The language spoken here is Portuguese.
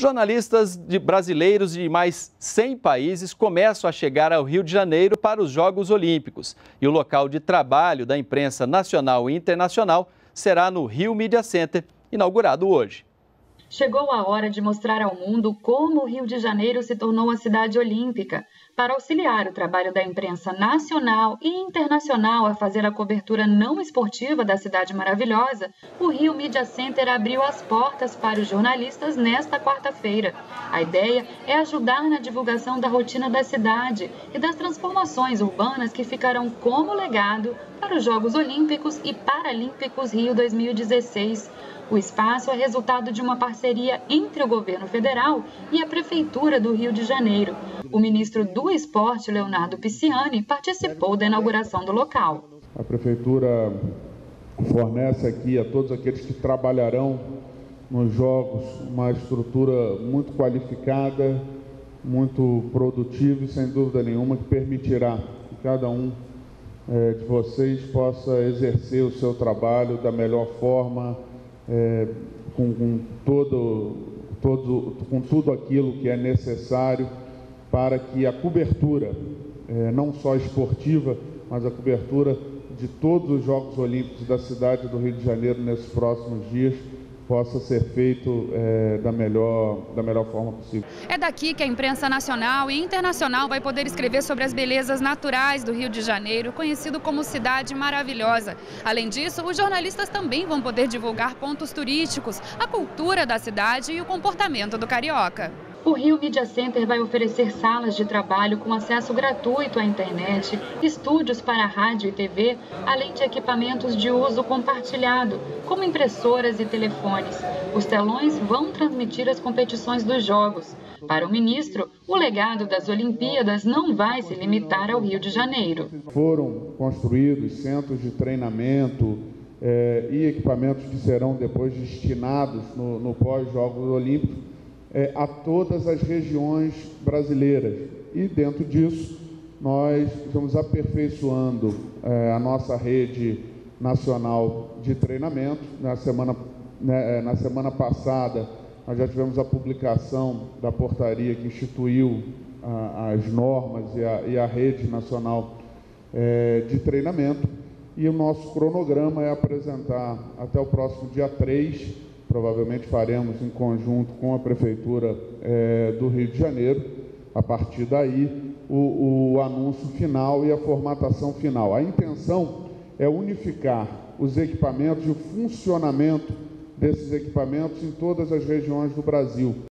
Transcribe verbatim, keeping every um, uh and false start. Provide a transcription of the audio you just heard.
Jornalistas de brasileiros de mais cem países começam a chegar ao Rio de Janeiro para os Jogos Olímpicos. E o local de trabalho da imprensa nacional e internacional será no Rio Media Center, inaugurado hoje. Chegou a hora de mostrar ao mundo como o Rio de Janeiro se tornou a cidade olímpica. Para auxiliar o trabalho da imprensa nacional e internacional a fazer a cobertura não esportiva da cidade maravilhosa, o Rio Media Center abriu as portas para os jornalistas nesta quarta-feira. A ideia é ajudar na divulgação da rotina da cidade e das transformações urbanas que ficarão como legado para os Jogos Olímpicos e Paralímpicos Rio dois mil e dezesseis. O espaço é resultado de uma parceria entre o governo federal e a Prefeitura do Rio de Janeiro. O ministro do Esporte, Leonardo Pisciani, participou da inauguração do local. A Prefeitura fornece aqui a todos aqueles que trabalharão nos Jogos uma estrutura muito qualificada, muito produtiva e, sem dúvida nenhuma, que permitirá que cada um eh, de vocês possa exercer o seu trabalho da melhor forma, É, com, com, todo, todo, com tudo aquilo que é necessário para que a cobertura, é, não só esportiva, mas a cobertura de todos os Jogos Olímpicos da cidade do Rio de Janeiro nesses próximos dias possa ser feito é, da, melhor, da melhor forma possível. É daqui que a imprensa nacional e internacional vai poder escrever sobre as belezas naturais do Rio de Janeiro, conhecido como cidade maravilhosa. Além disso, os jornalistas também vão poder divulgar pontos turísticos, a cultura da cidade e o comportamento do carioca. O Rio Media Center vai oferecer salas de trabalho com acesso gratuito à internet, estúdios para rádio e T V, além de equipamentos de uso compartilhado, como impressoras e telefones. Os telões vão transmitir as competições dos Jogos. Para o ministro, o legado das Olimpíadas não vai se limitar ao Rio de Janeiro. Foram construídos centros de treinamento eh, e equipamentos que serão depois destinados no, no pós-Jogos Olímpicos É, a todas as regiões brasileiras. E dentro disso, nós estamos aperfeiçoando é, a nossa rede nacional de treinamento. Na semana, né, na semana passada, nós já tivemos a publicação da portaria que instituiu a, as normas e a, e a rede nacional é, de treinamento. E o nosso cronograma é apresentar até o próximo dia três, provavelmente faremos em conjunto com a Prefeitura é, do Rio de Janeiro, a partir daí, o, o anúncio final e a formatação final. A intenção é unificar os equipamentos e o funcionamento desses equipamentos em todas as regiões do Brasil.